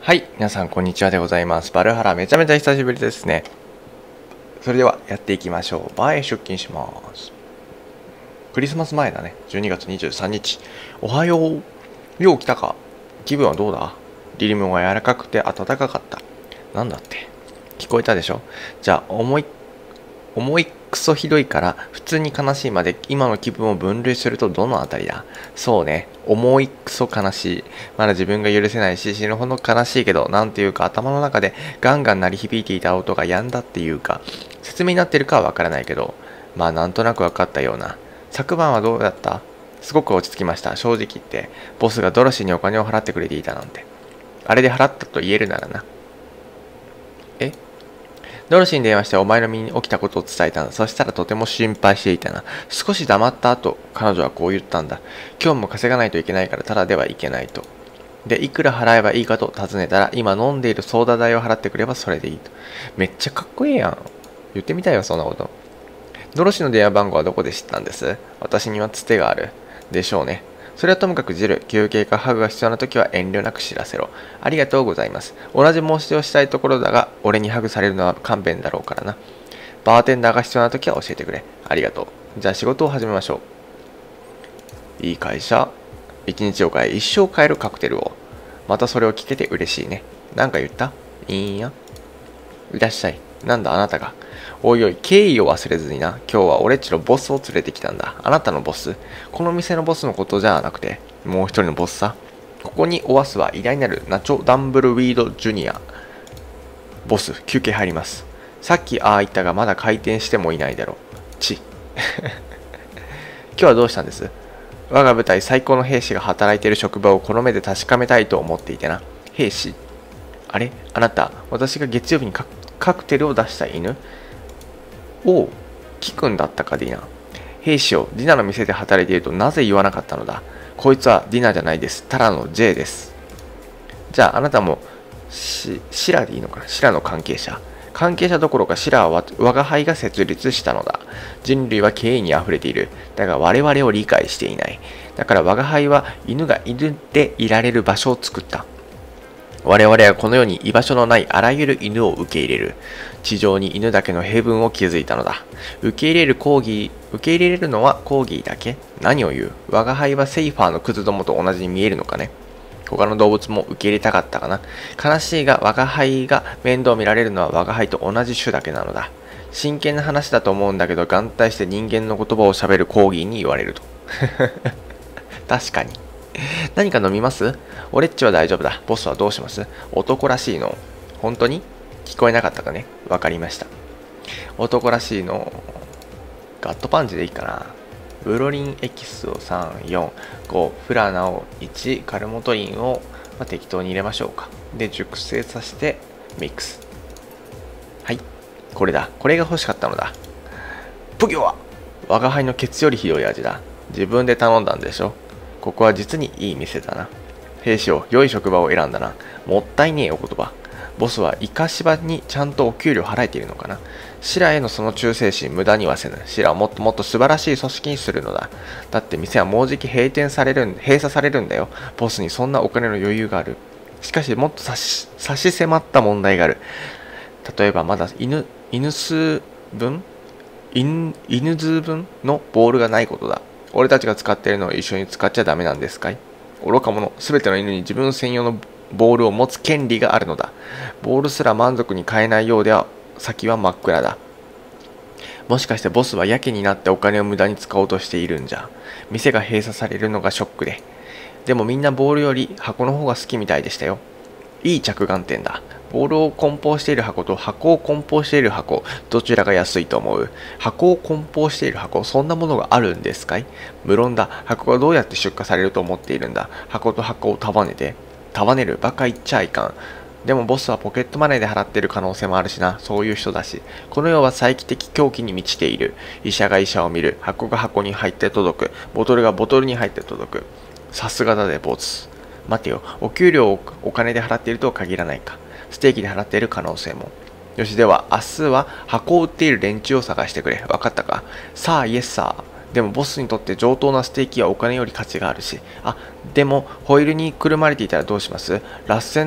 はい、皆さんこんにちはでございます。バルハラめちゃめちゃ久しぶりですね。それではやっていきましょう。前へ出勤します。クリスマス前だね。12月23日。おはよう。よう来たか。気分はどうだ？リリムが柔らかくて暖かかった。なんだって。聞こえたでしょ？じゃあ重いクソひどいから普通に悲しいまで今の気分を分類するとどのあたりだ？そうね、重いクソ悲しい。まだ自分が許せないし死ぬほど悲しいけど、なんていうか頭の中でガンガン鳴り響いていた音が止んだっていうか、説明になってるかはわからないけど、まあなんとなくわかったような。昨晩はどうだった？すごく落ち着きました。正直言ってボスがドロシーにお金を払ってくれていたなんて。あれで払ったと言えるならな。えドロシーに電話してお前の身に起きたことを伝えたんだ。そしたらとても心配していたな。少し黙った後、彼女はこう言ったんだ。今日も稼がないといけないからただではいけないと。で、いくら払えばいいかと尋ねたら、今飲んでいるソーダ代を払ってくればそれでいいと。めっちゃかっこいいやん。言ってみたいよ、そんなこと。ドロシーの電話番号はどこで知ったんです？私にはつてがある。でしょうね。それはともかくジル、休憩かハグが必要な時は遠慮なく知らせろ。ありがとうございます。同じ申し出をしたいところだが、俺にハグされるのは勘弁だろうからな。バーテンダーが必要な時は教えてくれ。ありがとう。じゃあ仕事を始めましょう。いい会社。一日を変え、一生変えるカクテルを。またそれを聞けて嬉しいね。なんか言った？いいんや。いらっしゃい。なんだあなたが。おいおい、敬意を忘れずにな。今日は俺っちのボスを連れてきたんだ。あなたのボス？この店のボスのことじゃなくて、もう一人のボスさ。ここにおわすは偉大なるナチョ・ダンブルウィード・ジュニア。ボス、休憩入ります。さっきああ言ったがまだ開店してもいないだろう。今日はどうしたんです？我が部隊最高の兵士が働いている職場をこの目で確かめたいと思っていてな。兵士？あれあなた、私が月曜日にカクテルを出した犬？おう、キ君だったかディナ。兵士をディナの店で働いているとなぜ言わなかったのだ？こいつはディナじゃないです。ただの J です。じゃああなたもシラでいいのかな？シラの関係者。関係者どころかシラは我が輩が設立したのだ。人類は敬意にあふれている。だが我々を理解していない。だから我が輩は犬が犬でいられる場所を作った。我々はこの世に居場所のないあらゆる犬を受け入れる。地上に犬だけのヘブンを築いたのだ。受け入れるのはコーギーだけ？何を言う？我が輩はセイファーのクズどもと同じに見えるのかね？他の動物も受け入れたかったかな。悲しいが我が輩が面倒見られるのは我が輩と同じ種だけなのだ。真剣な話だと思うんだけど、眼帯して人間の言葉を喋るコーギーに言われると。確かに。何か飲みます？俺っちは大丈夫だ。ボスはどうします？男らしいの。本当に？聞こえなかったかね？わかりました。男らしいの。ガットパンチでいいかな。ブロリンエキスを3、4、5、フラナを1、カルモトリンを、適当に入れましょうか。で、熟成させてミックス。はい。これだ。これが欲しかったのだ。プギョは我が輩のケツよりひどい味だ。自分で頼んだんでしょ。ここは実にいい店だな。兵士を良い職場を選んだな。もったいねえお言葉。ボスはイカシバにちゃんとお給料払えているのかな。シラへのその忠誠心無駄にはせぬ。シラをもっともっと素晴らしい組織にするのだ。だって店はもうじき閉鎖されるんだよ。ボスにそんなお金の余裕がある。しかしもっと差し迫った問題がある。例えばまだ犬数分のボールがないことだ。俺たちが使っているのを一緒に使っちゃダメなんですかい？愚か者、すべての犬に自分専用のボールを持つ権利があるのだ。ボールすら満足に買えないようでは先は真っ暗だ。もしかしてボスはやけになってお金を無駄に使おうとしているんじゃ。店が閉鎖されるのがショックで。でもみんなボールより箱の方が好きみたいでしたよ。いい着眼点だ。ボールを梱包している箱と箱を梱包している箱、どちらが安いと思う？箱を梱包している箱、そんなものがあるんですかい？無論だ。箱がどうやって出荷されると思っているんだ。箱と箱を束ねるバカ言っちゃいかん。でもボスはポケットマネーで払っている可能性もあるしな。そういう人だし。この世は再帰的狂気に満ちている。医者が医者を見る。箱が箱に入って届く。ボトルがボトルに入って届く。さすがだぜボス。待てよ。お給料をお金で払っているとは限らないか。ステーキで払っている可能性も。よし、では明日は箱を売っている連中を探してくれ。わかったか？さあ、イエスサー。でもボスにとって上等なステーキはお金より価値があるし。でもホイールにくるまれていたらどうします？螺旋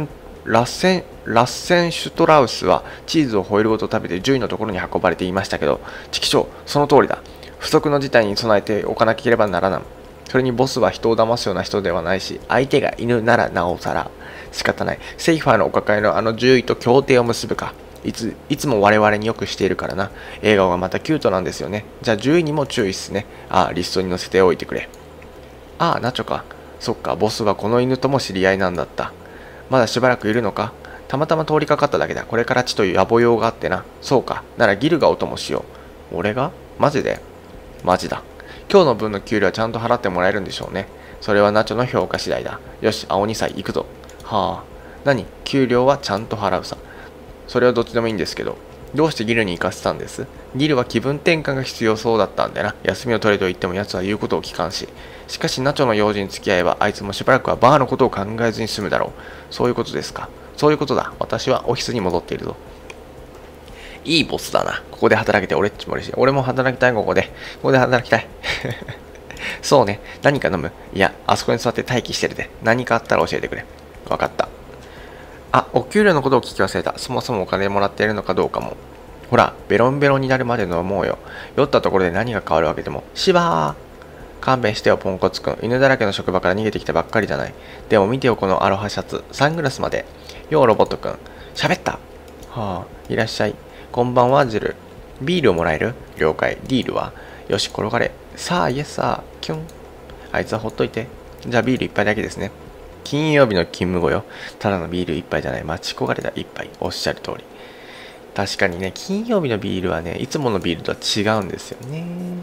ラッセンシュトラウスはチーズをホイルごと食べて獣医のところに運ばれていましたけど、チキショー、その通りだ。不測の事態に備えておかなければならない。それにボスは人を騙すような人ではないし、相手が犬ならなおさら仕方ない。セイファーのお抱えのあの獣医と協定を結ぶか。いつも我々によくしているからな。笑顔がまたキュートなんですよね。じゃあ獣医にも注意っすね。ああ、リストに載せておいてくれ。ああ、ナチョか。そっか、ボスはこの犬とも知り合いなんだった。まだしばらくいるのか。たまたま通りかかっただけだ。これから血という野暮用があってな。そうか。ならギルがお供しよう。俺がマジでマジだ。今日の分の給料はちゃんと払ってもらえるんでしょうね。それはナチョの評価次第だ。よし、青2歳行くぞ。はあ。何？給料はちゃんと払うさ。それはどっちでもいいんですけど。どうしてギルに行かせたんです？ギルは気分転換が必要そうだったんだよな。休みを取れと言っても奴は言うことを聞かんし。しかしナチョの用事に付き合えばあいつもしばらくはバーのことを考えずに済むだろう。そういうことですか。そういうことだ。私はオフィスに戻っているぞ。いいボスだな。ここで働けて俺っちも嬉しい。俺も働きたい、ここで。ここで働きたい。そうね。何か飲む？いや、あそこに座って待機してるで。何かあったら教えてくれ。わかった。あ、お給料のことを聞き忘れた。そもそもお金もらっているのかどうかも。ほら、ベロンベロンになるまで飲もうよ。酔ったところで何が変わるわけでも。シバー！勘弁してよ、ポンコツくん。犬だらけの職場から逃げてきたばっかりじゃない。でも見てよ、このアロハシャツ。サングラスまで。よう、ロボットくん。喋った。はあ、いらっしゃい。こんばんは、ジル。ビールをもらえる？了解。ディールは？よし、転がれ。さあ、イエスさあ、キュン。あいつはほっといて。じゃあビール一杯だけですね。金曜日の勤務後よ。ただのビール一杯じゃない。待ち焦がれた一杯。おっしゃる通り。確かにね、金曜日のビールはね、いつものビールとは違うんですよね。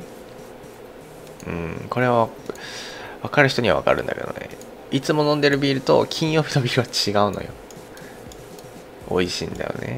これは、わかる人にはわかるんだけどね。いつも飲んでるビールと金曜日のビールは違うのよ。美味しいんだよね。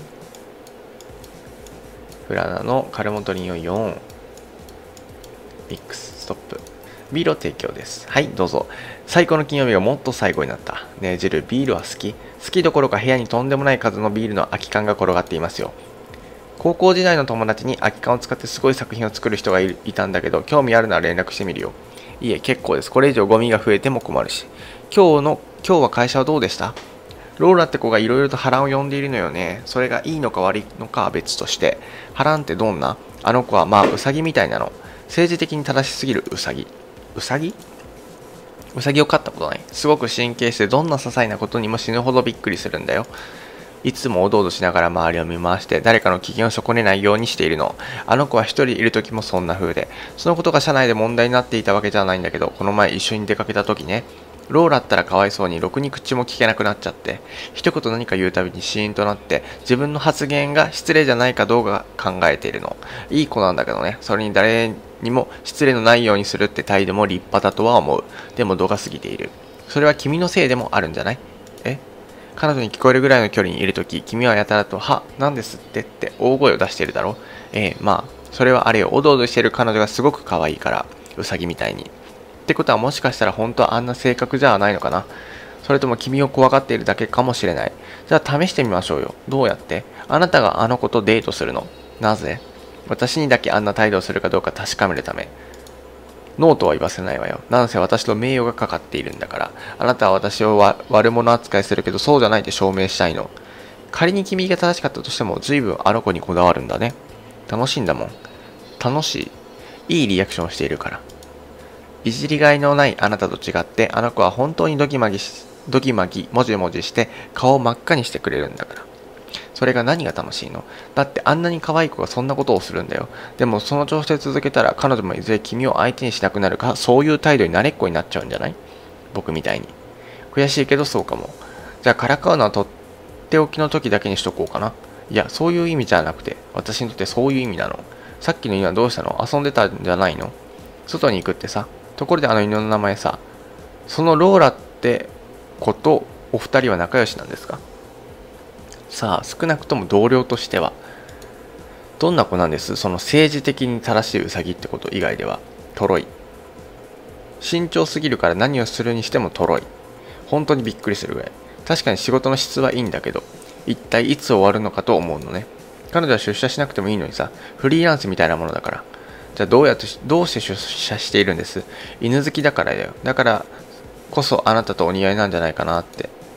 フラナのカルモトリンを4。ミックス、ストップ。ビールを提供です。はい、どうぞ。最高の金曜日がもっと最後になった。ねえ、ジル、ビールは好き？好きどころか部屋にとんでもない数のビールの空き缶が転がっていますよ。高校時代の友達に空き缶を使ってすごい作品を作る人がいたんだけど、興味あるなら連絡してみるよ。いえ、結構です。これ以上ゴミが増えても困るし。今日は会社はどうでした？ローラって子がいろいろと波乱を呼んでいるのよね。それがいいのか悪いのかは別として。波乱ってどんな？あの子はまあウサギみたいなの。政治的に正しすぎるウサギ。ウサギを飼ったことない。すごく神経質でどんな些細なことにも死ぬほどびっくりするんだよ。いつもおどおどしながら周りを見回して誰かの機嫌を損ねないようにしているの。あの子は一人いる時もそんな風で。そのことが社内で問題になっていたわけじゃないんだけど、この前一緒に出かけた時ね。ローラったらかわいそうにろくに口も聞けなくなっちゃって、一言何か言うたびにシーンとなって自分の発言が失礼じゃないかどうか考えているの。いい子なんだけどね。それに誰にも失礼のないようにするって態度も立派だとは思う。でも度が過ぎている。それは君のせいでもあるんじゃない？彼女に聞こえるぐらいの距離にいるとき、君はやたらと、なんですって大声を出しているだろう。まあ、それはあれよ、おどおどしている彼女がすごく可愛いから、ウサギみたいに。ってことはもしかしたら本当はあんな性格じゃないのかな。それとも君を怖がっているだけかもしれない。じゃあ試してみましょうよ。どうやって？あなたがあの子とデートするの？なぜ？私にだけあんな態度をするかどうか確かめるため。ノーとは言わせないわよ。なんせ私と名誉がかかっているんだから。あなたは私を悪者扱いするけど、そうじゃないって証明したいの。仮に君が正しかったとしても、随分あの子にこだわるんだね。楽しいんだもん。楽しい？いいリアクションをしているから。いじりがいのないあなたと違って、あの子は本当にドギマギ、もじもじして、顔を真っ赤にしてくれるんだから。それが何が楽しいの？だってあんなに可愛い子がそんなことをするんだよ。でもその調子で続けたら彼女もいずれ君を相手にしなくなるか、そういう態度に慣れっこになっちゃうんじゃない？僕みたいに。悔しいけどそうかも。じゃあからかうのはとっておきの時だけにしとこうかな。いや、そういう意味じゃなくて、私にとってそういう意味なの。さっきの犬はどうしたの？遊んでたんじゃないの？外に行くってさ。ところであの犬の名前さ、そのローラって子とお二人は仲良しなんですか？さあ、少なくとも同僚としては。どんな子なんです？その政治的に正しいウサギってこと以外では。トロい。慎重すぎるから何をするにしてもトロい。本当にびっくりするぐらい。確かに仕事の質はいいんだけど、一体いつ終わるのかと思うのね。彼女は出社しなくてもいいのにさ、フリーランスみたいなものだから。じゃあどうして出社しているんです？犬好きだからだよ。だからこそあなたとお似合いなんじゃないかなって。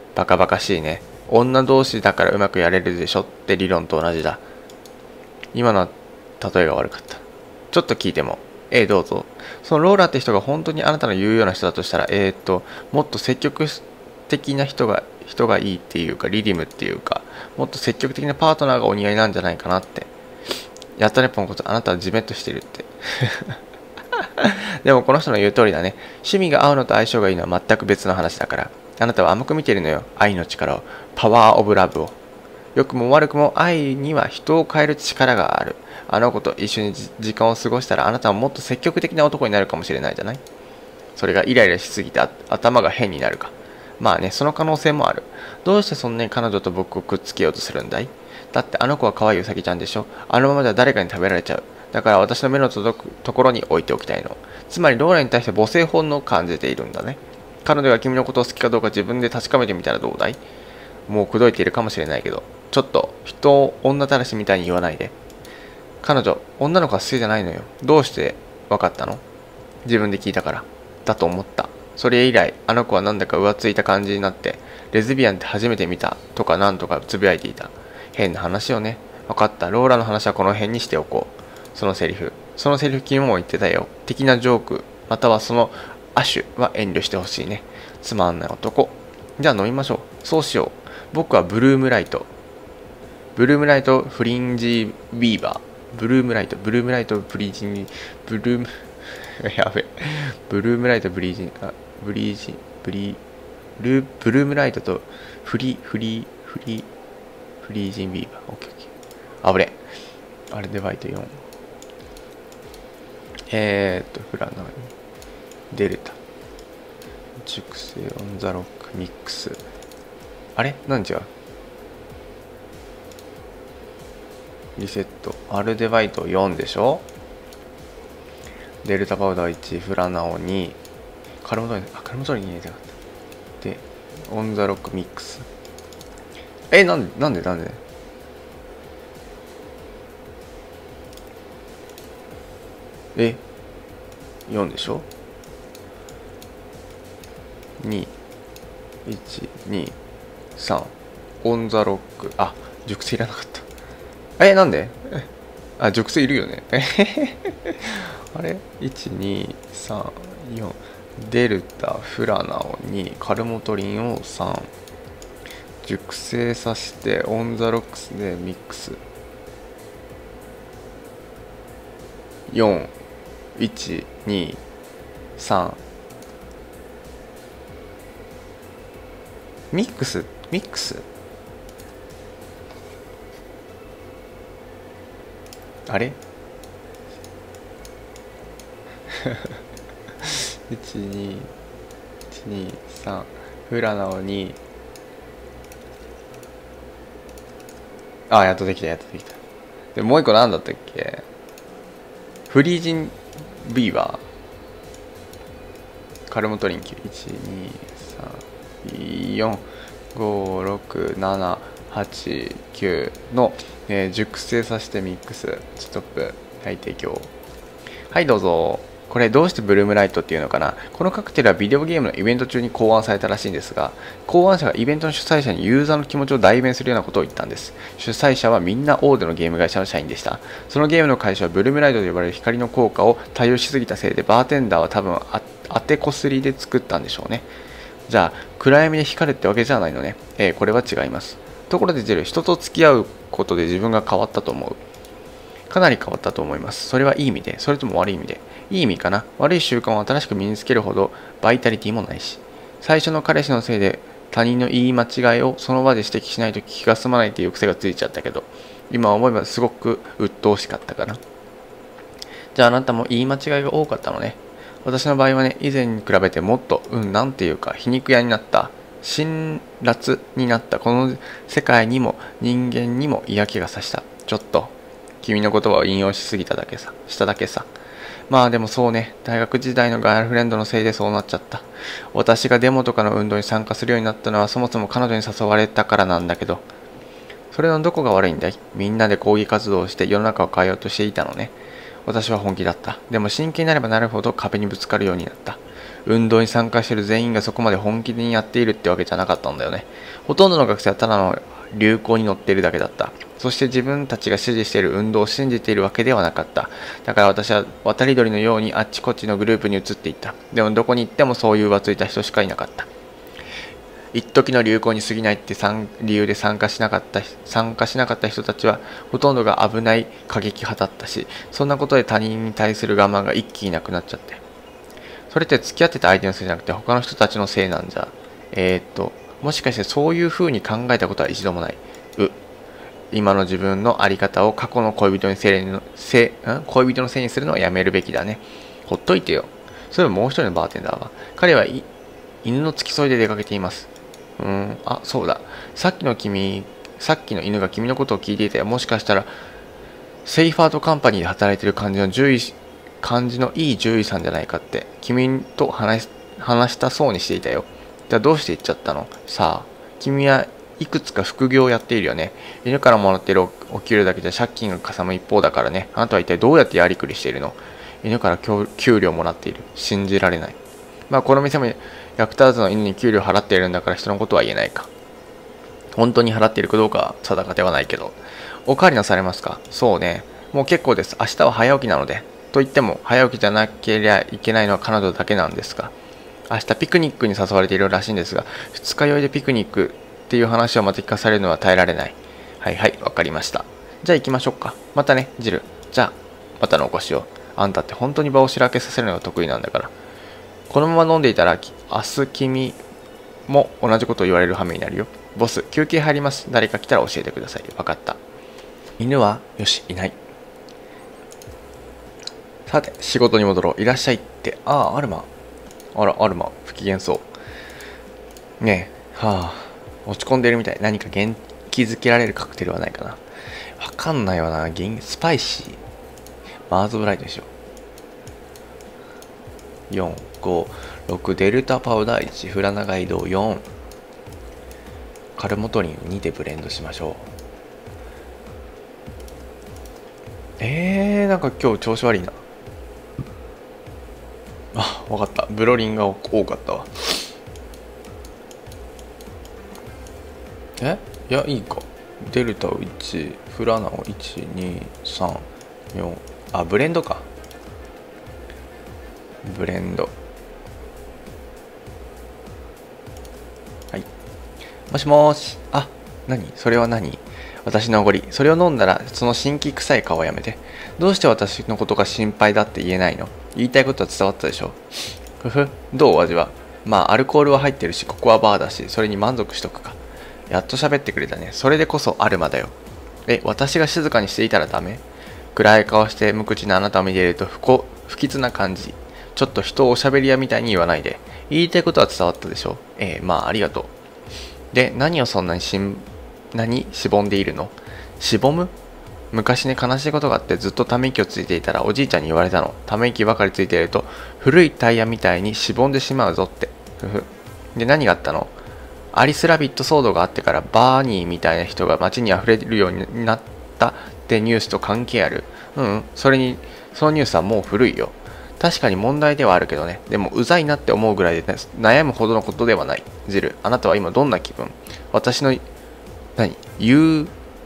バカバカしいね。女同士だからうまくやれるでしょって理論と同じだ。今のは例えが悪かった。ちょっと聞いても。どうぞ。そのローラって人が本当にあなたの言うような人だとしたら、もっと積極的な人がいいっていうか、リリムっていうか、もっと積極的なパートナーがお似合いなんじゃないかなって。やったねポンコツ、あなたはジメッとしてるって。でもこの人の言う通りだね。趣味が合うのと相性がいいのは全く別の話だから。あなたは甘く見てるのよ。愛の力を。パワーオブラブを。良くも悪くも愛には人を変える力がある。あの子と一緒に時間を過ごしたらあなたはもっと積極的な男になるかもしれないじゃない。それがイライラしすぎて頭が変になるか。まあね、その可能性もある。どうしてそんなに彼女と僕をくっつけようとするんだい？だってあの子は可愛いウサギちゃんでしょ。あのままでは誰かに食べられちゃう。だから私の目の届くところに置いておきたいの。つまりローラに対して母性本能を感じているんだね。彼女が君のことを好きかどうか自分で確かめてみたらどうだい？もう口説いているかもしれないけど、ちょっと人を女たらしみたいに言わないで。彼女、女の子は好きじゃないのよ。どうして分かったの？自分で聞いたから。だと思った。それ以来、あの子はなんだか浮ついた感じになって、レズビアンって初めて見たとかなんとかつぶやいていた。変な話よね。分かった。ローラの話はこの辺にしておこう。そのセリフ君も言ってたよ。的なジョーク、またはその亜種は遠慮してほしいね。つまんない男。じゃあ飲みましょう。そうしよう。僕はブルームライトフリンジビーバー。ブルームライトフリンジブルームやべブルームライトブリージンブリージブリブルームライトとフリージンビーバー。オッケーオッケー。あぶね。あれでバイト4。フラナデルタ熟成オンザロックミックス。あれなん違う？リセット。アルデバイト4でしょ。デルタパウダー1、フラナオ2、カルモトリンに入れたかった。で、オンザロックミックス。なんで4でしょ。2、1、2、3。オンザロック。あ、熟成いらなかった。なんで？熟成いるよね。あれ ?1、2、3、4。デルタ、フラナオ2、カルモトリンを3。熟成させて、オンザロックスでミックス。4、1、2、3。ミックスあれ123フラナオにやっとできたでもう一個何だったっけ。フリージンビーバーカルモトリン9 123456789の、熟成させてミックスストップ。はい、提供。はい、どうぞ。これどうしてブルームライトっていうのかな。このカクテルはビデオゲームのイベント中に考案されたらしいんですが、考案者がイベントの主催者にユーザーの気持ちを代弁するようなことを言ったんです。主催者はみんな大手のゲーム会社の社員でした。そのゲームの会社はブルームライトと呼ばれる光の効果を多用しすぎたせいで、バーテンダーは多分当てこすりで作ったんでしょうね。じゃあ暗闇で光るってわけじゃないのね。これは違います。ところでジェル、人と付き合うことで自分が変わったと思う？かなり変わったと思います。それはいい意味で、それとも悪い意味で。いい意味かな。悪い習慣を新しく身につけるほどバイタリティもないし。最初の彼氏のせいで他人の言い間違いをその場で指摘しないと気が済まないっていう癖がついちゃったけど、今思えばすごく鬱陶しかったかな。じゃああなたも言い間違いが多かったのね。私の場合はね、以前に比べてもっと、なんていうか皮肉屋になった、辛辣になった。この世界にも人間にも嫌気がさした。ちょっと君の言葉を引用しすぎただけさ、しただけさ。まあでもそうね、大学時代のガールフレンドのせいでそうなっちゃった。私がデモとかの運動に参加するようになったのはそもそも彼女に誘われたからなんだけど、それのどこが悪いんだい？みんなで抗議活動をして世の中を変えようとしていたのね。私は本気だった。でも真剣になればなるほど壁にぶつかるようになった。 運動に参加している全員がそこまで本気にやっているってわけじゃなかったんだよね。ほとんどの学生はただの流行に乗っているだけだった。そして自分たちが支持している運動を信じているわけではなかった。だから私は渡り鳥のようにあっちこっちのグループに移っていった。でもどこに行ってもそういう浮ついた人しかいなかった。一時の流行に過ぎないって理由で参加しなかった人たちはほとんどが危ない過激派だったし、そんなことで他人に対する我慢が一気になくなっちゃって。それって付き合ってた相手のせいじゃなくて他の人たちのせいなんじゃ。もしかしてそういう風に考えたことは一度もない。今の自分の在り方を過去の恋人のせいにするのはやめるべきだね。ほっといてよ。そういえばもう一人のバーテンダーは、彼は犬の付き添いで出かけています。そうだ。さっきの犬が君のことを聞いていたよ。もしかしたら、セイファードカンパニーで働いている感じのいい獣医さんじゃないかって、君と話したそうにしていたよ。じゃあどうして行っちゃったの？さあ、君はいくつか副業をやっているよね。犬からもらっているお給料だけじゃ借金がかさむ一方だからね。あなたは一体どうやってやりくりしているの？犬から給料もらっている。信じられない。まあこの店も役立たずの犬に給料払っているんだから人のことは言えないか。本当に払っているかどうかは定かではないけど。おかわりなされますか？そうね。もう結構です。明日は早起きなので。と言っても、早起きじゃなければいけないのは彼女だけなんですが。明日ピクニックに誘われているらしいんですが、二日酔いでピクニックっていう話をまた聞かされるのは耐えられない。はいはい、わかりました。じゃあ行きましょうか。またね、ジル。じゃあ、またのお越しを。あんたって本当に場をしらけさせるのが得意なんだから。このまま飲んでいたら、明日君も同じことを言われる羽目になるよ。ボス、休憩入ります。誰か来たら教えてください。わかった。犬は、よし、いない。さて、仕事に戻ろう。いらっしゃいって。アルマ。あら、アルマ、不機嫌そう。ねえ、落ち込んでるみたい。何か元気づけられるカクテルはないかな。わかんないわな。スパイシー。マーズブライトでしょ。4、5、6、デルタパウダー1、フラナガイド4、カルモトリン2でブレンドしましょう。なんか今日調子悪いな。わかった。ブロリンが多かったわ。いや、いいか。デルタを1、フラナを1、2、3、4。ブレンドか。ブレンド。はい。もしもーし。それは何？私のおごり。それを飲んだら、その辛気臭い顔はやめて。どうして私のことが心配だって言えないの？言いたいことは伝わったでしょ。どうお味は？アルコールは入ってるし、ここはバーだし、それに満足しとくか。やっと喋ってくれたね。それでこそアルマだよ。私が静かにしていたらダメ？暗い顔して無口なあなたを見ていると不吉な感じ。ちょっと人をおしゃべり屋みたいに言わないで。言いたいことは伝わったでしょ。ありがとう。で、何をそんなにしぼんでいるの？しぼむ？昔ね、悲しいことがあってずっとため息をついていたらおじいちゃんに言われたの。ため息ばかりついていると古いタイヤみたいにしぼんでしまうぞって。で、何があったの？アリスラビット騒動があってからバーニーみたいな人が街に溢れるようになったってニュースと関係ある？そのニュースはもう古いよ。確かに問題ではあるけどね。でもうざいなって思うぐらいで、悩むほどのことではない。ジル、あなたは今どんな気分？私の憂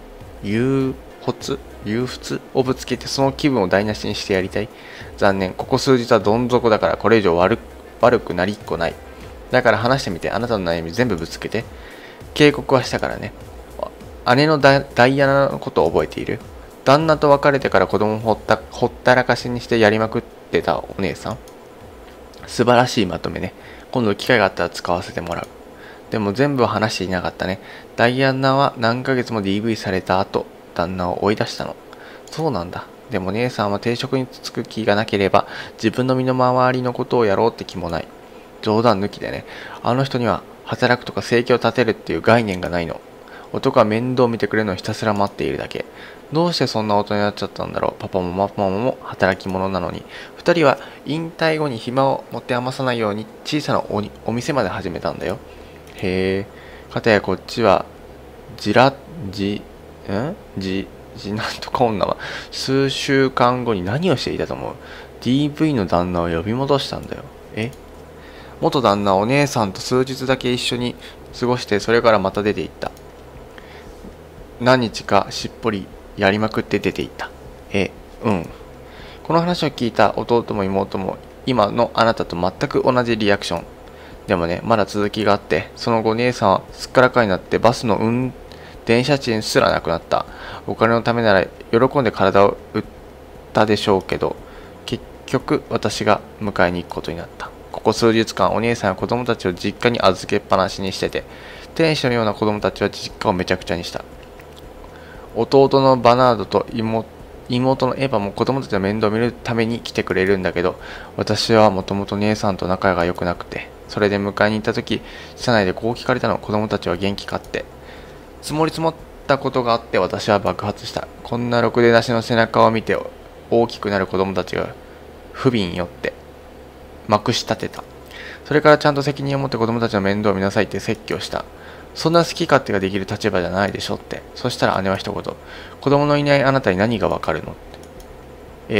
鬱をぶつけてその気分を台無しにしてやりたい。残念。ここ数日はどん底だからこれ以上悪くなりっこない。だから話してみて。あなたの悩み全部ぶつけて。警告はしたからね。姉のダイアナのことを覚えている？旦那と別れてから子供をほったらかしにしてやりまくってたお姉さん。素晴らしいまとめね。今度機会があったら使わせてもらう。でも全部は話していなかったね。ダイアナは何ヶ月も DV された後、旦那を追い出したの。そうなんだ。でも姉さんは定職に就く気がなければ自分の身の回りのことをやろうって気もない。冗談抜きでね。あの人には働くとか生計を立てるっていう概念がないの。男は面倒見てくれるのをひたすら待っているだけ。どうしてそんな大人になっちゃったんだろう。パパもママも働き者なのに。二人は引退後に暇を持て余さないように小さなお店まで始めたんだよ。へえ。かたやこっちはなんとか女は数週間後に何をしていたと思う？ DV の旦那を呼び戻したんだよ。 元旦那はお姉さんと数日だけ一緒に過ごして、それからまた出て行った。何日かしっぽりやりまくって出て行った。うん。この話を聞いた弟も妹も今のあなたと全く同じリアクション。でもね、まだ続きがあって、その後姉さんはすっからかになってバスの電車賃すらなくなった。お金のためなら喜んで体を売ったでしょうけど、結局私が迎えに行くことになった。ここ数日間お姉さんは子供たちを実家に預けっぱなしにしてて、天使のような子供たちは実家をめちゃくちゃにした。弟のバナードと妹のエヴァも子供たちの面倒を見るために来てくれるんだけど、私はもともと姉さんと仲が良くなくて、それで迎えに行った時、車内でこう聞かれたの。子供たちは元気かって。積もり積もったことがあって私は爆発した。こんなろくでなしの背中を見て大きくなる子供たちが不憫よってまくし立てた。それからちゃんと責任を持って子供たちの面倒を見なさいって説教した。そんな好き勝手ができる立場じゃないでしょって。そしたら姉は一言、子供のいないあなたに何がわかるのって。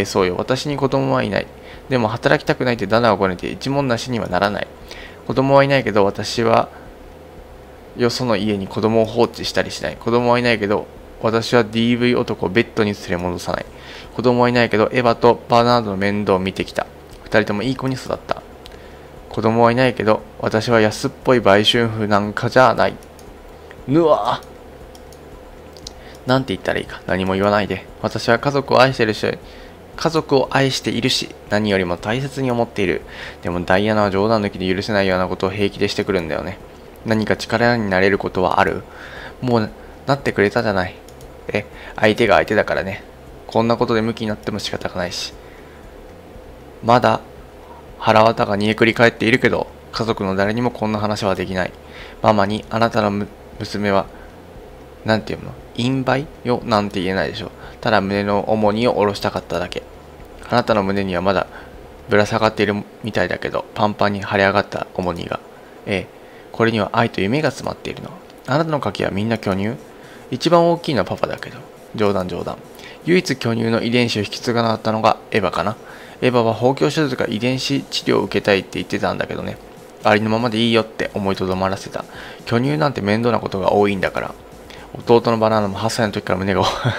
そうよ、私に子供はいない。でも働きたくないってダナをこねて一文なしにはならない。子供はいないけど私はよその家に子供を放置したりしない。子供はいないけど私は DV 男をベッドに連れ戻さない。子供はいないけどエヴァとバーナードの面倒を見てきた。二人ともいい子に育った。子供はいないけど私は安っぽい売春婦なんかじゃない。ぬわぁ。なんて言ったらいいか。何も言わないで。私は家族を愛しているし、何よりも大切に思っている。でもダイアナは冗談抜きで許せないようなことを平気でしてくるんだよね。何か力になれることはある？もうなってくれたじゃない。相手が相手だからね。こんなことでムキになっても仕方がないし。まだ腹渡が煮えくり返っているけど、家族の誰にもこんな話はできない。ママにあなたの娘は、なんていうの？陰梅よなんて言えないでしょ。ただ胸の重荷を下ろしたかっただけ。あなたの胸にはまだぶら下がっているみたいだけど、パンパンに腫れ上がった重荷が。これには愛と夢が詰まっているの。あなたの家系はみんな巨乳？一番大きいのはパパだけど。冗談。唯一巨乳の遺伝子を引き継がなかったのがエヴァかな。エヴァは包協手術か遺伝子治療を受けたいって言ってたんだけどね。ありのままでいいよって思いとどまらせた。巨乳なんて面倒なことが多いんだから。弟のバナナも8歳の時から胸が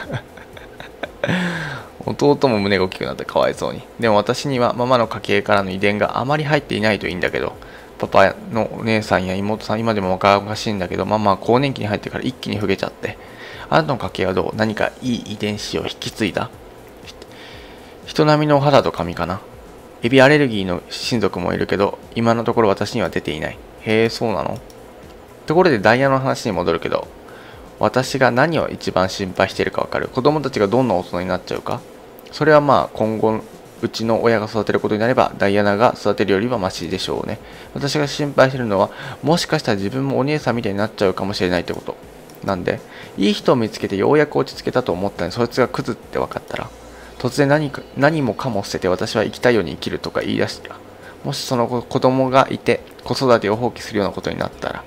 弟も胸が大きくなってかわいそうに。でも私にはママの家系からの遺伝があまり入っていないといいんだけど、パパのお姉さんや妹さん今でも若々しいんだけど、ママは更年期に入ってから一気に老けちゃって。あなたの家系はどう？何かいい遺伝子を引き継いだ？人並みのお肌と髪かな。エビアレルギーの親族もいるけど、今のところ私には出ていない。へえ、そうなの？ところでダイヤの話に戻るけど、私が何を一番心配しているかわかる？子供たちがどんな大人になっちゃうか？それはまあ今後うちの親が育てることになればダイアナが育てるよりはマシでしょうね。私が心配しているのは、もしかしたら自分もお姉さんみたいになっちゃうかもしれないってこと。なんで、いい人を見つけてようやく落ち着けたと思ったのに、そいつがクズって分かったら、突然何もかも捨てて私は生きたいように生きるとか言い出した。もしその子供がいて子育てを放棄するようなことになったら、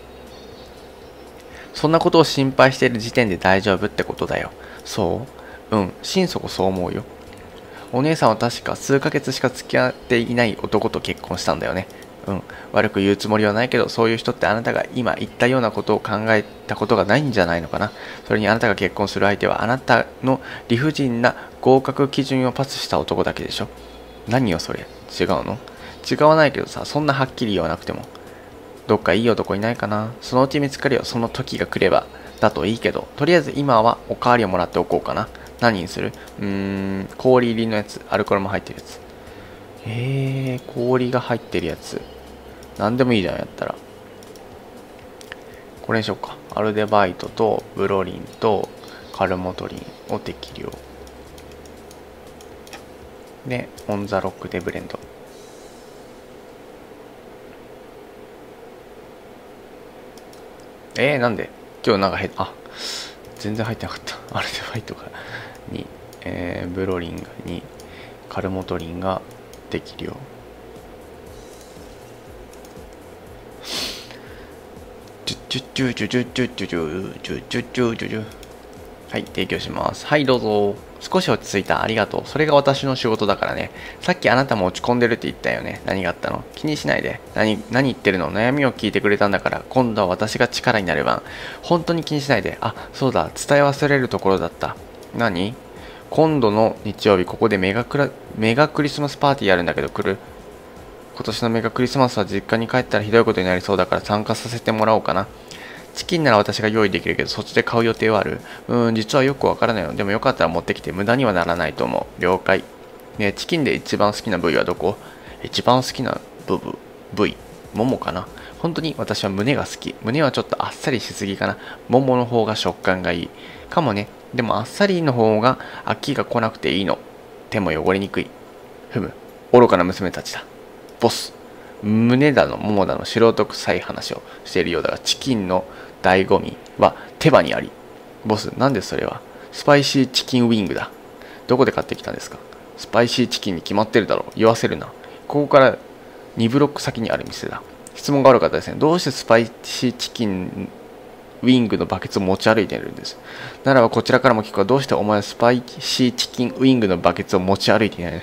そんなことを心配している時点で大丈夫ってことだよ。そう？心底そう思うよ。お姉さんは確か数ヶ月しか付き合っていない男と結婚したんだよね。悪く言うつもりはないけど、そういう人ってあなたが今言ったようなことを考えたことがないんじゃないのかな。それにあなたが結婚する相手はあなたの理不尽な合格基準をパスした男だけでしょ。何よそれ。違うの？違わないけどさ、そんなはっきり言わなくても。どっかいい男いないかな。そのうち見つかるよ。その時が来れば。だといいけど、とりあえず今はおかわりをもらっておこうかな。何にする？氷入りのやつ。アルコールも入ってるやつ。氷が入ってるやつ。なんでもいいじゃん、やったら。これにしよっか。アルデバイトとブロリンとカルモトリンを適量。で、オンザロックでブレンド。なんで今日なんか全然入ってなかった。アルデバイトが2、ブロリンが2、カルモトリンが適量。はい、提供します。はい、どうぞ。 少し落ち着いた。ありがとう。それが私の仕事だからね。さっきあなたも落ち込んでるって言ったよね。何があったの？気にしないで。何言ってるの？悩みを聞いてくれたんだから、今度は私が力になる番。本当に気にしないで。あ、そうだ。伝え忘れるところだった。何？今度の日曜日、ここでメガクリスマスパーティーやるんだけど来る？今年のメガクリスマスは実家に帰ったらひどいことになりそうだから参加させてもらおうかな。チキンなら私が用意できるけど、そっちで買う予定はある？実はよくわからないの。でもよかったら持ってきて、無駄にはならないと思う。了解。ね、チキンで一番好きな部位はどこ？一番好きな部位。ももかな。本当に私は胸が好き。胸はちょっとあっさりしすぎかな。ももの方が食感がいい。かもね。でもあっさりの方が飽きが来なくていいの。手も汚れにくい。ふむ。愚かな娘たちだ。ボス。胸だのももだの素人臭い話をしているようだが、チキンの醍醐味は手羽にあり。ボス、なんでそれは？スパイシーチキンウィングだ。どこで買ってきたんですか？スパイシーチキンに決まってるだろう。言わせるな。ここから2ブロック先にある店だ。質問がある方ですね。どうしてスパイシーチキンウィングのバケツを持ち歩いているんです？ならばこちらからも聞くが、どうしてお前はスパイシーチキンウィングのバケツを持ち歩いていない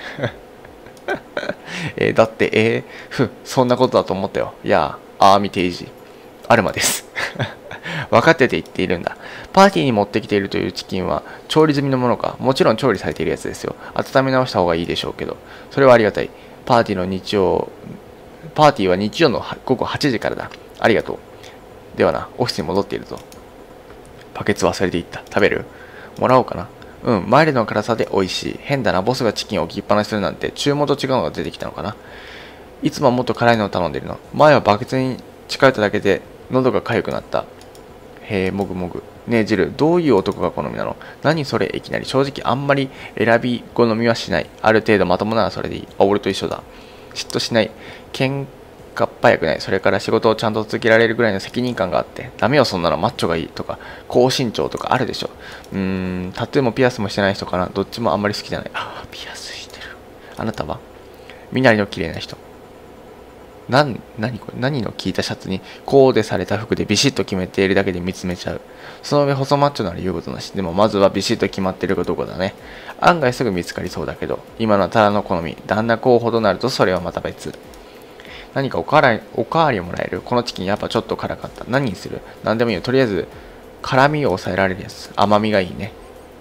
だって、そんなことだと思ったよ。いや、見ていいじ。アルマです。分かってて言っているんだ。パーティーに持ってきているというチキンは調理済みのものか？もちろん調理されているやつですよ。温め直した方がいいでしょうけど。それはありがたい。パーティーは日曜の午後8時からだ。ありがとう。ではな、オフィスに戻っているぞ。バケツ忘れていった。食べる？もらおうかな。マイルドの辛さで美味しい。変だな、ボスがチキンを置きっぱなしするなんて、注文と違うのが出てきたのかな。いつもはもっと辛いのを頼んでいるの。前はバケツに近寄っただけで喉が痒くなった。へえ、もぐもぐ。ねえ、ジル、どういう男が好みなの？何それ、いきなり。正直あんまり選び好みはしない。ある程度まともならそれでいい。俺と一緒だ。嫉妬しない。喧嘩っ早くない。それから仕事をちゃんと続けられるぐらいの責任感があって。ダメよ、そんなの。マッチョがいいとか、高身長とかあるでしょ。タトゥーもピアスもしてない人かな。どっちもあんまり好きじゃない。ピアスしてる。あなたは？身なりの綺麗な人。何これ？何の効いたシャツにコーデされた服でビシッと決めているだけで見つめちゃう。その上細マッチョなら言うことなし。でもまずはビシッと決まっているかどうかだね。案外すぐ見つかりそうだけど、今のはただの好み。旦那候補となるとそれはまた別。何かおかわりをもらえる？このチキンやっぱちょっと辛かった。何にする？何でもいいよ。とりあえず辛みを抑えられるやつ。甘みがいいね。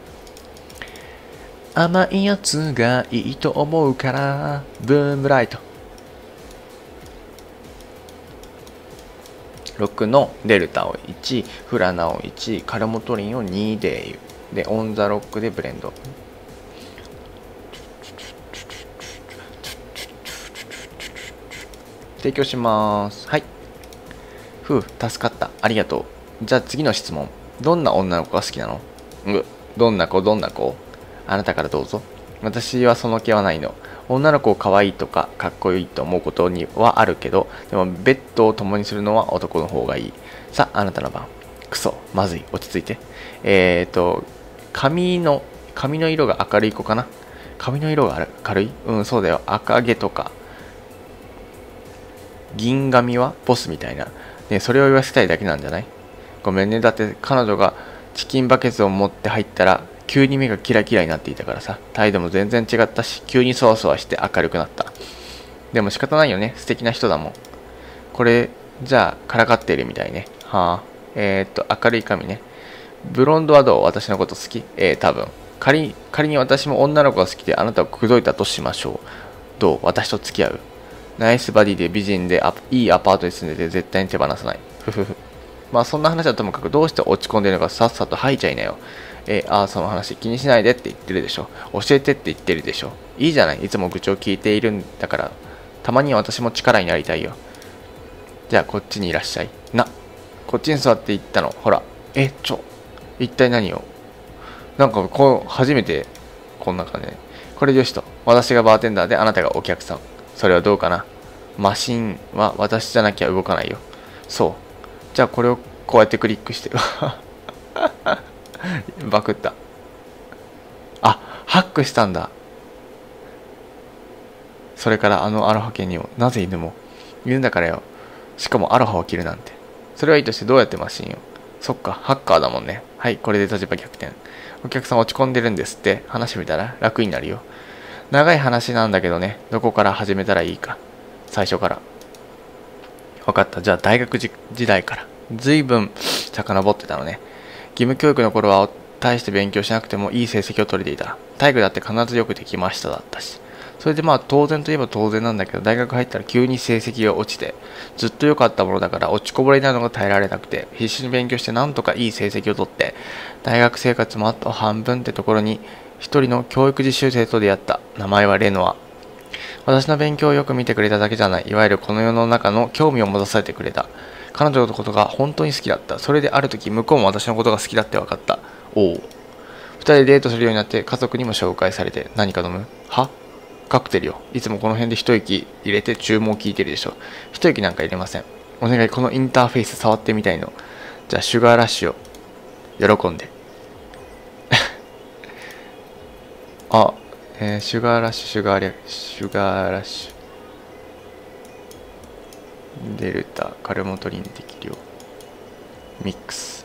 甘いやつがいいと思うから。ブームライト。6のデルタを1、フラナを1、カルモトリンを2でオンザロックでブレンド。提供します。はい。助かった。ありがとう。じゃあ次の質問。どんな女の子が好きなの？どんな子？あなたからどうぞ。私はその気はないの。女の子を可愛いとかかっこいいと思うことにはあるけど、でもベッドを共にするのは男の方がいい。さあ、あなたの番。クソ、まずい。落ち着いて。髪の色が明るい子かな。髪の色が明るい？そうだよ。赤毛とか。銀髪はボスみたいな。ね、それを言わせたいだけなんじゃない？ごめんね。だって彼女がチキンバケツを持って入ったら、急に目がキラキラになっていたからさ。態度も全然違ったし、急にそわそわして明るくなった。でも仕方ないよね。素敵な人だもん。これ、じゃあ、からかっているみたいね。明るい髪ね。ブロンドはどう？私のこと好き？多分。仮に私も女の子が好きであなたを口説いたとしましょう。どう？私と付き合う？ナイスバディで美人でいいアパートに住んでて絶対に手放さない。まあそんな話はともかくどうして落ち込んでいるのかさっさと吐いちゃいなよ。その話気にしないでって言ってるでしょ。教えてって言ってるでしょ。いいじゃない。いつも愚痴を聞いているんだから、たまには私も力になりたいよ。じゃあこっちにいらっしゃい。こっちに座って言ったの。ほら。一体何を？なんか初めてこんな感じで。これよしと。私がバーテンダーであなたがお客さん。それはどうかな？マシンは私じゃなきゃ動かないよ。そう。じゃあこれをこうやってクリックして。バクった。ハックしたんだ。それからアロハ犬にも。なぜ犬も？犬だからよ。しかもアロハを着るなんて。それはいいとしてどうやってマシンを？そっか、ハッカーだもんね。はい、これで立場逆転。 お客さん落ち込んでるんですって。話してみたら楽になるよ。長い話なんだけどね、どこから始めたらいいか。最初から。分かった。じゃあ大学時代から。ずいぶん遡ってたのね。義務教育の頃は大して勉強しなくてもいい成績を取れていた。体育だって必ずよくできましただったし。それでまあ当然といえば当然なんだけど、大学入ったら急に成績が落ちて、ずっと良かったものだから落ちこぼれになるのが耐えられなくて、必死に勉強してなんとかいい成績を取って、大学生活もあと半分ってところに、一人の教育実習生と出会った。名前はレノア。私の勉強をよく見てくれただけじゃない。いわゆるこの世の中の興味を持たさせてくれた。彼女のことが本当に好きだった。それである時、向こうも私のことが好きだって分かった。おお。二人でデートするようになって家族にも紹介されて、何か飲む？は？カクテルよ。いつもこの辺で一息入れて注文を聞いてるでしょ。一息なんか入れません。お願い、このインターフェース触ってみたいの。じゃあシュガーラッシュを喜んで。あ、シュガーラッシュ、シュガーラッシュ。デルタ、カルモトリン適量。ミックス。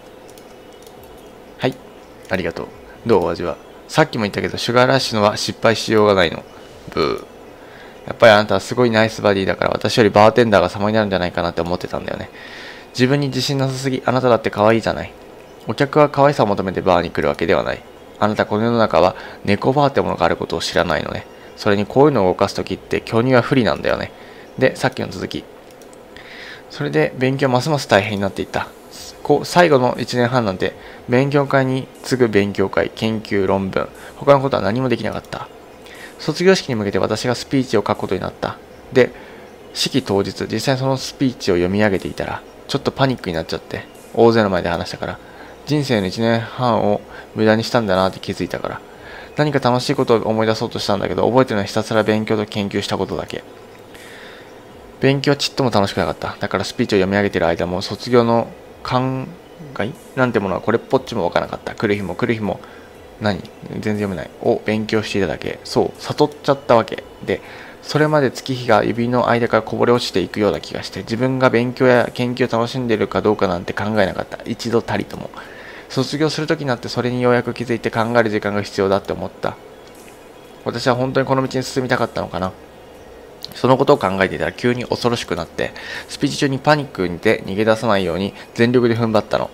はい、ありがとう。どうお味は？さっきも言ったけど、シュガーラッシュのは失敗しようがないの。ブー。やっぱりあなたはすごいナイスバディだから、私よりバーテンダーが様になるんじゃないかなって思ってたんだよね。自分に自信なさすぎ。あなただって可愛いじゃない。お客は可愛さを求めてバーに来るわけではない。あなたこの世の中は猫バーってものがあることを知らないのね。それにこういうのを動かすときって巨乳は不利なんだよね。で、さっきの続き。それで勉強ますます大変になっていった。最後の1年半なんて勉強会に次ぐ勉強会、研究、論文、他のことは何もできなかった。卒業式に向けて私がスピーチを書くことになった。で、式当日、実際そのスピーチを読み上げていたら、ちょっとパニックになっちゃって、大勢の前で話したから、人生の1年半を無駄にしたんだなって気づいたから、何か楽しいことを思い出そうとしたんだけど、覚えてるのはひたすら勉強と研究したことだけ。勉強はちっとも楽しくなかった。だからスピーチを読み上げている間も、卒業の考えなんてものはこれっぽっちもわからなかった。来る日も来る日も、全然読めない。を勉強していただけ。そう、悟っちゃったわけ。で、それまで月日が指の間からこぼれ落ちていくような気がして、自分が勉強や研究を楽しんでいるかどうかなんて考えなかった。一度たりとも。卒業するときになってそれにようやく気づいて考える時間が必要だって思った。私は本当にこの道に進みたかったのかな。そのことを考えていたら急に恐ろしくなって、スピーチ中にパニックにて逃げ出さないように全力で踏ん張ったの。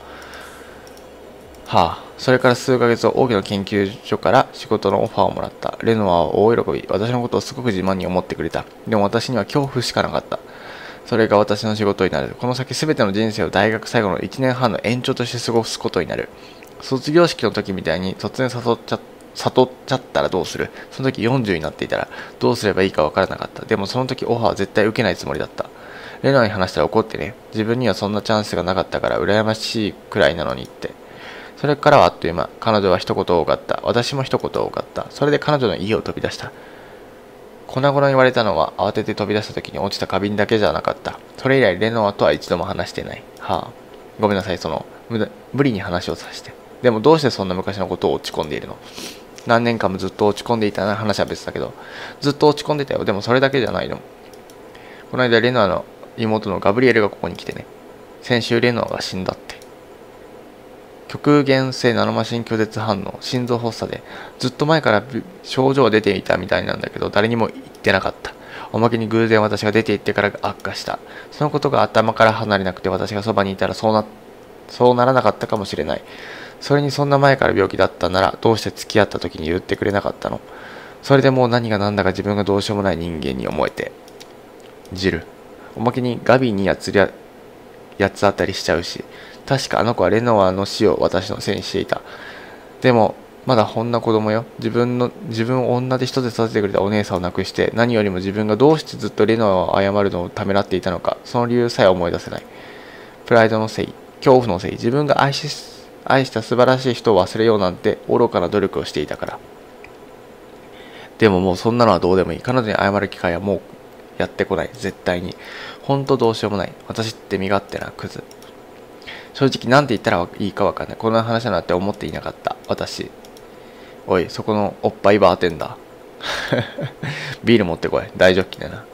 それから数ヶ月大きな研究所から仕事のオファーをもらった。レノアは大喜び。私のことをすごく自慢に思ってくれた。でも私には恐怖しかなかった。それが私の仕事になる。この先全ての人生を大学最後の1年半の延長として過ごすことになる。卒業式の時みたいに突然悟っちゃったらどうする？その時40になっていたらどうすればいいかわからなかった。でもその時オファーは絶対受けないつもりだった。レノアに話したら怒ってね。自分にはそんなチャンスがなかったから羨ましいくらいなのにって。それからはあっという間。彼女は一言多かった。私も一言多かった。それで彼女の家を飛び出した。粉々に言われたのは慌てて飛び出した時に落ちた花瓶だけじゃなかった。それ以来レノアとは一度も話していない。ごめんなさい、無理に話をさせて。でもどうしてそんな昔のことを落ち込んでいるの？何年間もずっと落ち込んでいたな。話は別だけど。ずっと落ち込んでたよ。でもそれだけじゃないの。この間レノアの妹のガブリエルがここに来てね。先週レノアが死んだって。極限性ナノマシン拒絶反応、心臓発作で、ずっと前から症状が出ていたみたいなんだけど、誰にも言ってなかった。おまけに偶然私が出て行ってから悪化した。そのことが頭から離れなくて、私がそばにいたらそうならなかったかもしれない。それにそんな前から病気だったなら、どうして付き合った時に言ってくれなかったの？それでもう何が何だか自分がどうしようもない人間に思えて。ジル。おまけにガビに八つ当たりしちゃうし、確かあの子はレノアの死を私のせいにしていた。でも、まだこんな子供よ。自分を女で一つ育ててくれたお姉さんを亡くして、何よりも自分がどうしてずっとレノアを謝るのをためらっていたのか、その理由さえ思い出せない。プライドのせい、恐怖のせい、自分が愛した素晴らしい人を忘れようなんて愚かな努力をしていたから。でももうそんなのはどうでもいい。彼女に謝る機会はもうやってこない。絶対に。ほんとどうしようもない。私って身勝手なクズ。正直なんて言ったらいいかわかんない。こんな話だなって思っていなかった。私。おい、そこのおっぱいバーテンダー。ビール持ってこい。大ジョッキでな。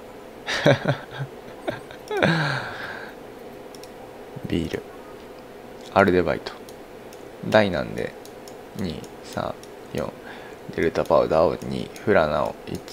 ビール。アルデバイト。大なんで、 2、3、4。デルタパウダーを2、フラナを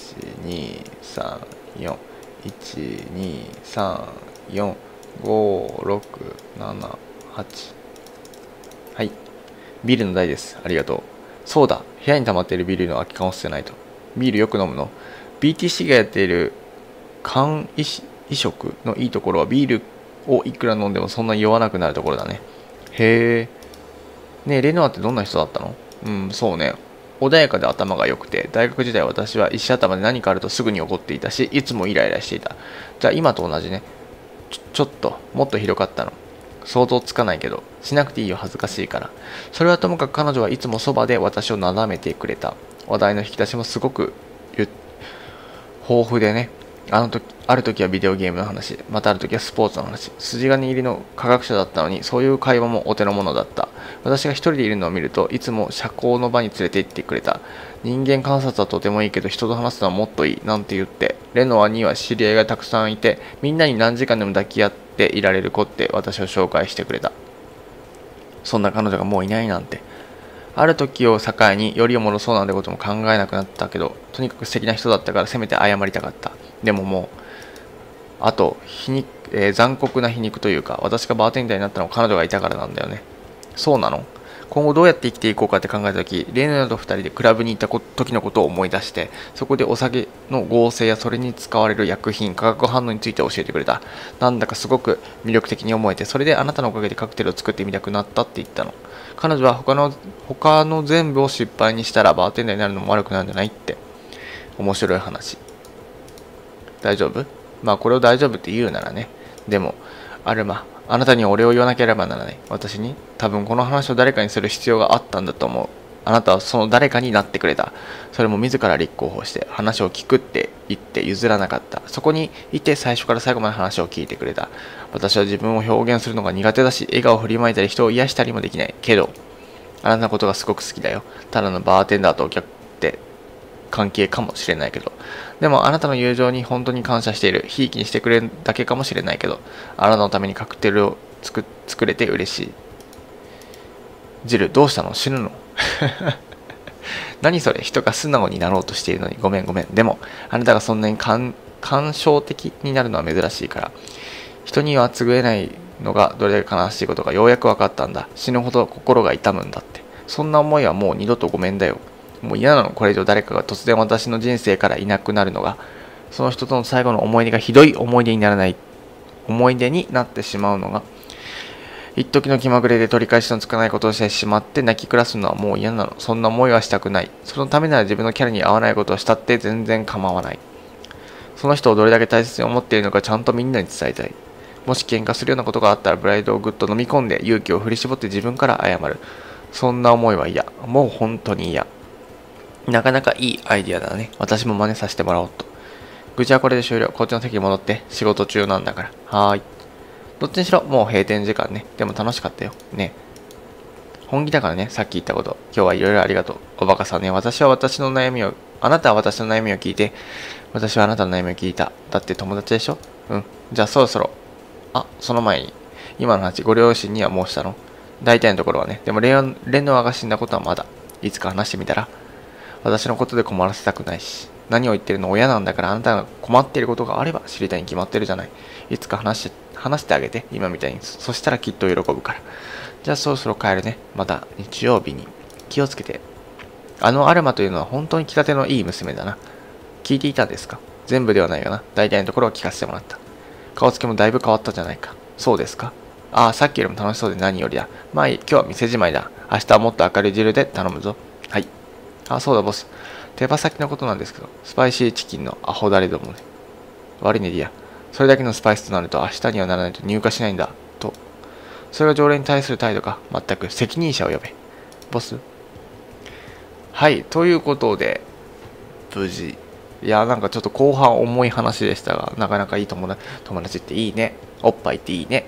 1、2、3、4、1、2、3、4、5、6、7、8。はい。ビールの台です。ありがとう。そうだ。部屋に溜まっているビールの空き缶を捨てないと。ビールよく飲むの？ BTC がやっている缶移植のいいところはビールをいくら飲んでもそんなに酔わなくなるところだね。へえ。ねえ、レノアってどんな人だったの？そうね。穏やかで頭が良くて、大学時代私は石頭で何かあるとすぐに怒っていたし、いつもイライラしていた。じゃあ今と同じね。ちょっと、もっとひどかったの。想像つかないけど、しなくていいよ、恥ずかしいから。それはともかく彼女はいつもそばで私をなだめてくれた。話題の引き出しもすごく豊富でね。ある時はビデオゲームの話、またある時はスポーツの話。筋金入りの科学者だったのに、そういう会話もお手の物だった。私が一人でいるのを見ると、いつも社交の場に連れて行ってくれた。人間観察はとてもいいけど、人と話すのはもっといい、なんて言って、レノアには知り合いがたくさんいて、みんなに何時間でも抱き合っていられる子って私を紹介してくれた。そんな彼女がもういないなんて。ある時を境によりを戻そうなんてことも考えなくなったけど、とにかく素敵な人だったからせめて謝りたかった。でももう、あと残酷な皮肉というか、私がバーテンダーになったのは彼女がいたからなんだよね。そうなの？今後どうやって生きていこうかって考えた時、レイナと2人でクラブに行った時のことを思い出して、そこでお酒の合成やそれに使われる薬品、化学反応について教えてくれた。なんだかすごく魅力的に思えて、それであなたのおかげでカクテルを作ってみたくなったって言ったの。彼女は他の全部を失敗にしたらバーテンダーになるのも悪くなるんじゃないって。面白い話。大丈夫？まあこれを大丈夫って言うならね。でも、アルマ、あなたにお礼を言わなければならない。私に多分この話を誰かにする必要があったんだと思う。あなたはその誰かになってくれた。それも自ら立候補して話を聞くって言って譲らなかった。そこにいて最初から最後まで話を聞いてくれた。私は自分を表現するのが苦手だし、笑顔を振りまいたり人を癒したりもできない。けど、あなたのことがすごく好きだよ。ただのバーテンダーとお客って関係かもしれないけど。でもあなたの友情に本当に感謝している。ひいきにしてくれるだけかもしれないけど、あなたのためにカクテルを作れて嬉しい。ジル、どうしたの？死ぬの？何それ？人が素直になろうとしているのにごめん。でも、あなたがそんなに感傷的になるのは珍しいから。人には償えないのがどれだけ悲しいことかようやく分かったんだ。死ぬほど心が痛むんだって。そんな思いはもう二度とごめんだよ。もう嫌なの、これ以上誰かが突然私の人生からいなくなるのが。その人との最後の思い出がひどい思い出にならない。思い出になってしまうのが。一時の気まぐれで取り返しのつかないことをしてしまって泣き暮らすのはもう嫌なの。そんな思いはしたくない。そのためなら自分のキャラに合わないことをしたって全然構わない。その人をどれだけ大切に思っているのかちゃんとみんなに伝えたい。もし喧嘩するようなことがあったらブライドをぐっと飲み込んで勇気を振り絞って自分から謝る。そんな思いは嫌。もう本当に嫌。なかなかいいアイディアだね。私も真似させてもらおうと。愚痴はこれで終了。こっちの席に戻って。仕事中なんだから。はーい。どっちにしろ、もう閉店時間ね。でも楽しかったよ。ね。本気だからね、さっき言ったこと。今日はいろいろありがとう。おバカさんね。あなたは私の悩みを聞いて、私はあなたの悩みを聞いた。だって友達でしょ？うん。じゃあそろそろ。その前に、今の話、ご両親には申したの？大体のところはね。でもレノアが死んだことはまだ。いつか話してみたら？私のことで困らせたくないし。何を言ってるの？親なんだから、あなたが困っていることがあれば知りたいに決まってるじゃない。いつか話してあげて、今みたいに。そしたらきっと喜ぶから。じゃあそろそろ帰るね。また日曜日に。気をつけて。アルマというのは本当に気立てのいい娘だな。聞いていたんですか？全部ではないよな。大体のところは聞かせてもらった。顔つきもだいぶ変わったじゃないか。そうですか？さっきよりも楽しそうで何よりだ。まあいい、今日は店じまいだ。明日はもっと明るい汁で頼むぞ。はい。そうだボス。手羽先のことなんですけど、スパイシーチキンのアホだれどもね。悪いねディア。それだけのスパイスとなると明日にはならないと入荷しないんだ。と。それが常連に対する態度か。全く責任者を呼べ。ボス。はい。ということで、無事。いや、なんかちょっと後半重い話でしたが、なかなかいい友達っていいね。おっぱいっていいね。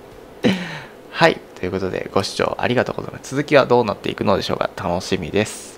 はい。ということで、ご視聴ありがとうございます。続きはどうなっていくのでしょうか。楽しみです。